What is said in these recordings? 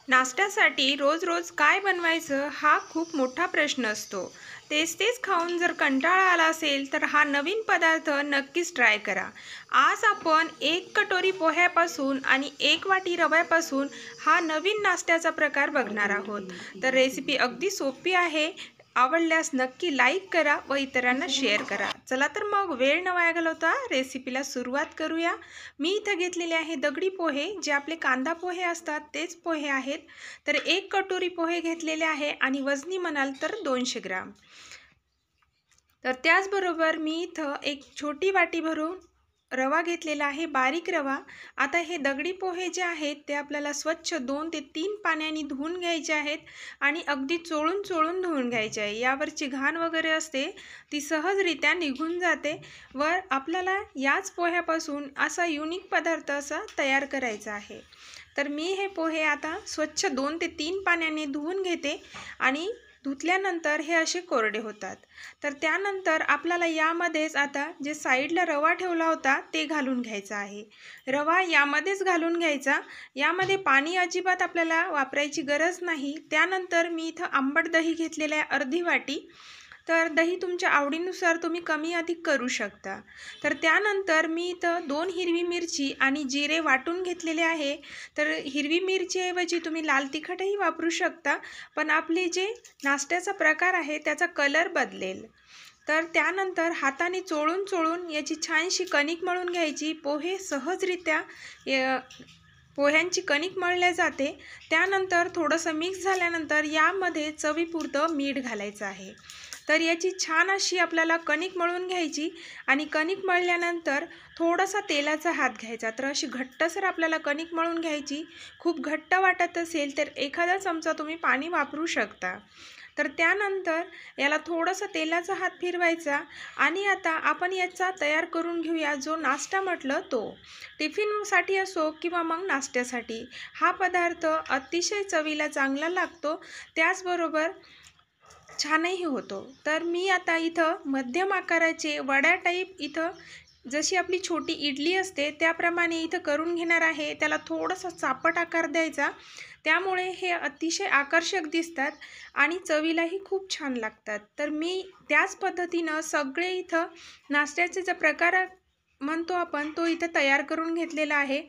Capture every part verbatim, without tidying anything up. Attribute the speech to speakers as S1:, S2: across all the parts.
S1: नाश्त्यासाठी रोज रोज काय बनवायचं हा खूप मोठा प्रश्न असतो. तेच तेच खाऊन जर कंटाळा आला असेल तर हा नवीन पदार्थ नक्कीच ट्राय करा. आज आपण एक कटोरी पोह्यापासून आणि एक वाटी रव्यापासून हा नवीन नाश्त्याचा प्रकार बघणार आहोत. तर रेसिपी अगदी सोपी आहे. आवडल्यास नक्की लाईक करा व इतरांना शेअर करा. चला तर मग वेळ न वाया घालवता रेसिपीला सुरुवात करूया. मी इथं घेतलेले आहे दगडी पोहे, जे आपले कांदा पोहे असतात तेच पोहे आहेत. तर एक कटोरी पोहे घेतलेले आहे आणि वजनी म्हणाल तर दोनशे ग्राम. तर त्याचबरोबर मी इथं एक छोटी वाटी भरून रवा घेतलेला आहे, बारीक रवा. आता हे दगडी पोहे जे आहेत ते आपल्याला स्वच्छ दोन ते तीन पाण्याने धुवून घ्यायचे आहेत आणि अगदी चोळून चोळून धुवून घ्यायचे आहे. यावरची घाण वगैरे असते ती सहजरित्या निघून जाते व आपल्याला याच पोह्यापासून असा युनिक पदार्थ असा तयार करायचा आहे. तर मी हे पोहे आता स्वच्छ दोन ते तीन पाण्याने धुवून घेते आणि धुतल्यानंतर हे असे कोरडे होतात. तर त्यानंतर आपल्याला यामध्येच आता जे साईडला रवा ठेवला होता ते घालून घ्यायचा आहे. रवा यामध्येच घालून घ्यायचा. यामध्ये पाणी अजिबात आपल्याला वापरायची गरज नाही. त्यानंतर मी इथं आंबट दही घेतलेलं आहे अर्धी वाटी. तर दही तुमच्या आवडीनुसार तुम्ही कमी अधिक करू शकता. तर त्यानंतर मी इथं दोन हिरवी मिरची आणि जिरे वाटून घेतलेले आहे. तर हिरवी मिरचीऐवजी तुम्ही लाल तिखटही वापरू शकता, पण आपले जे नाश्त्याचा प्रकार आहे त्याचा कलर बदलेल. तर त्यानंतर हाताने चोळून चोळून याची छानशी कणिक मळून घ्यायची. पोहे सहजरित्या पोह्यांची कणिक मळल्या जाते. त्यानंतर थोडंसं मिक्स झाल्यानंतर यामध्ये चवीपुरतं मीठ घालायचं आहे. तर याची छान अशी आपल्याला कणिक मळून घ्यायची आणि कणिक मळल्यानंतर थोडासा तेलाचा हात घ्यायचा. तर अशी घट्टसर आपल्याला कणिक मळून घ्यायची. खूप घट्ट वाटत असेल तर एखादा चमचा तुम्ही पाणी वापरू शकता. तर त्यानंतर याला थोडंसं तेलाचा हात फिरवायचा आणि आता आपण याचा तयार करून घेऊया. जो नाश्ता म्हटलं तो टिफिनसाठी असो किंवा मग नाश्त्यासाठी हा पदार्थ अतिशय चवीला चांगला लागतो, त्याचबरोबर छानही होतो. तर मी आता इथं मध्यम आकाराचे वड्या टाईप इथं जशी आपली छोटी इडली असते त्याप्रमाणे इथं करून घेणार आहे. त्याला थोडासा चापट आकार द्यायचा, त्यामुळे हे अतिशय आकर्षक दिसतात आणि चवीलाही खूप छान लागतात. तर मी त्याच पद्धतीनं सगळे इथं नाश्त्याचे जे प्रकार म्हणतो आपण तो इथं तयार करून घेतलेला आहे.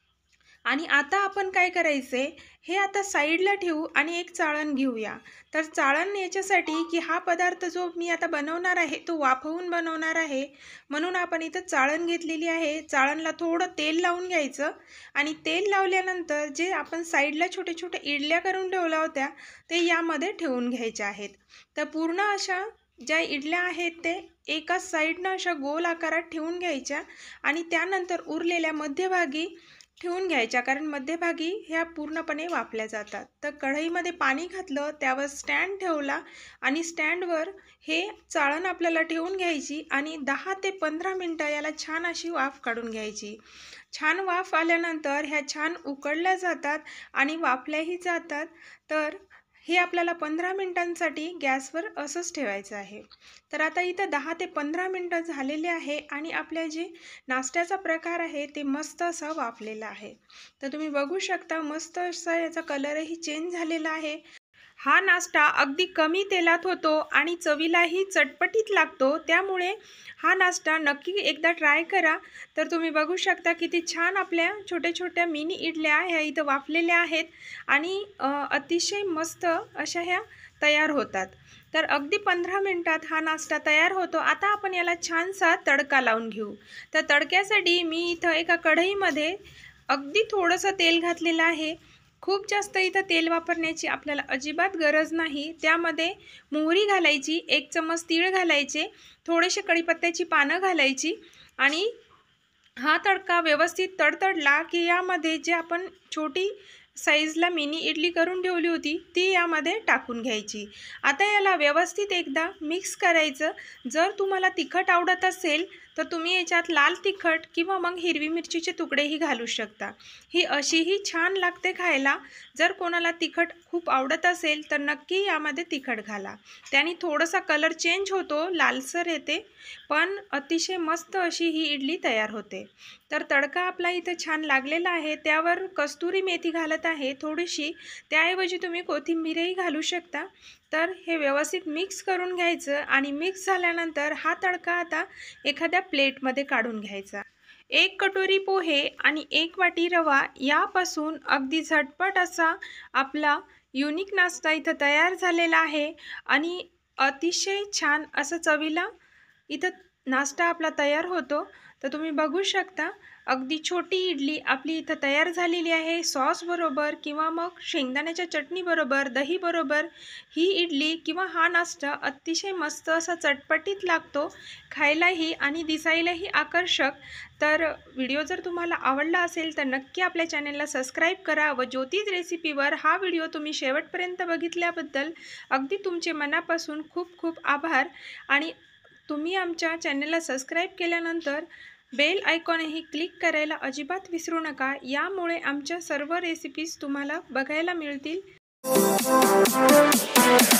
S1: आणि आता आपण काय करायचं आहे, हे आता साईडला ठेवू आणि एक चाळण घेऊया. तर चाळण याच्यासाठी की हा पदार्थ जो मी आता बनवणार आहे तो वाफवून बनवणार आहे, म्हणून आपण इथं चाळण घेतलेली आहे. चाळणला थोडं तेल लावून घ्यायचं आणि तेल लावल्यानंतर जे आपण साईडला छोटे छोटे इडल्या करून ठेवल्या होत्या ते यामध्ये ठेवून घ्यायच्या आहेत. तर पूर्ण अशा ज्या इडल्या आहेत ते एका साईडनं अशा गोल आकारात ठेवून घ्यायच्या आणि त्यानंतर उरलेल्या मध्यभागी ठेवून घ्यायच्या, कारण मध्यभागी ह्या पूर्णपणे वाफल्या जातात. तर कढईमध्ये पाणी घातलं, त्यावर स्टँड ठेवला आणि स्टँडवर हे चाळण आपल्याला ठेवून घ्यायची आणि दहा ते पंधरा मिनटं याला छान अशी वाफ काढून घ्यायची. छान वाफ आल्यानंतर ह्या छान उकळल्या जातात आणि वाफल्याही जातात. तर हे आपल्याला पंधरा मिनटांसाठी गॅसवर असंच ठेवायचं आहे. तर आता इथं दहा ते पंधरा मिनटं झालेले आहे आणि आपल्या जे नाश्त्याचा प्रकार आहे ते मस्त असा वाफलेला आहे. तर तुम्ही बघू शकता मस्त असा याचा कलरही चेंज झालेला आहे. हा नाश्ता अगदी कमी तेलात होतो आणि चवीलाही चटपटीत लागतो, त्यामुळे हा नाश्ता नक्की एकदा ट्राय करा. तर तुम्ही बघू शकता किती छान आपल्या छोट्या छोट्या मिनी इडल्या ह्या इथं वाफलेल्या आहेत आणि अतिशय मस्त अशा ह्या तयार होतात. तर अगदी पंधरा मिनटात हा नाश्ता तयार होतो. आता आपण याला छानसा तडका लावून घेऊ. तर तडक्यासाठी मी इथं एका कढईमध्ये अगदी थोडंसं तेल घातलेलं आहे. खूप जास्त इथं तेल वापरण्याची आपल्याला अजिबात गरज नाही. त्यामध्ये मोहरी घालायची, एक चम्मच तीळ घालायचे, थोडेसे कढीपत्त्याची पानं घालायची आणि हा तडका व्यवस्थित तडतडला की यामध्ये जे आपण छोटी साईजला मिनी इडली करून ठेवली होती ती यामध्ये टाकून घ्यायची. आता याला व्यवस्थित एकदा मिक्स करायचं. जर तुम्हाला तिखट आवडत असेल तर तुम्ही याच्यात लाल तिखट किंवा मग हिरवी मिरचीचे तुकडेही घालू शकता। ही अशीही छान लागते खायला। जर कोणाला तिखट खूप आवडत असेल तर नक्की यामध्ये तिखट घाला, त्याने थोडासा कलर चेंज होतो, लालसर येते, पण अतिशय मस्त अशी ही इडली तयार होते। तर तडका आपला इथं छान लागलेला आहे, त्यावर कस्तुरी मेथी घालत आहे थोडीशी, त्याऐवजी तुम्ही कोथिंबीरही घालू शकता। तर हे व्यवस्थित मिक्स करून घ्यायचं आणि मिक्स झाल्यानंतर हा तडका आता एखाद्या प्लेटमध्ये काढून घ्यायचा। एक कटोरी पोहे आणि एक वाटी रवा यापासून अगदी झटपट असा आपला युनिक नाश्ता इथं तयार झालेला आहे आणि अतिशय छान असं चवीला इथं नाश्ता आपला तयार होतो। तर तुम्ही बघू शकता अगदी छोटी इडली आपली इथं तयार झालेली आहे। सॉस बरोबर किंवा मग शेंगदाण्याच्या चटणी बरोबर, दही बरोबर ही इडली किंवा हा नाश्ता अतिशय मस्त असा चटपटीत लागतो खायलाही आणि दिसायलाही आकर्षक। तर व्हिडिओ जर तुम्हाला आवडला असेल तर नक्की आपल्या चॅनलला सबस्क्राईब करा व ज्योतिष रेसिपीवर हा व्हिडिओ तुम्ही शेवटपर्यंत बघितल्याबद्दल अगदी तुमचे मनापासून खूप खूप आभार। आणि तुम्ही आमच्या चॅनलला सबस्क्राईब केल्यानंतर बेल आयकॉनही क्लिक करायला अजिबात विसरू नका, यामुळे आमच्या सर्व रेसिपीज तुम्हाला बघायला मिळतील।